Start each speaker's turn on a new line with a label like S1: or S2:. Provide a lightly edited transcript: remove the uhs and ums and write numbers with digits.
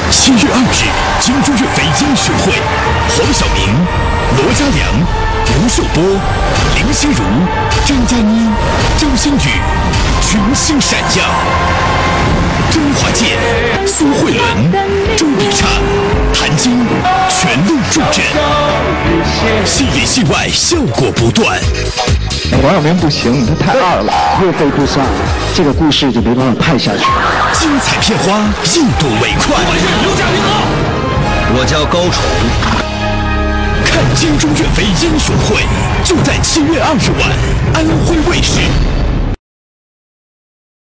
S1: 7月2日，精忠岳飞英雄会，黄晓明、罗嘉良、吴秀波、林心如、张嘉倪、周星宇群星闪耀。周华健、苏慧伦、周笔畅、谭晶全力助阵，戏里戏外效果不断。
S2: 黄晓明不行，他太二了。
S3: 岳飞不上，这个故事就没办法拍下去。
S1: 精彩片花，硬度为快。
S4: 我叫高崇。
S1: 看精忠岳飞英雄会，就在7月20日晚，安徽卫视。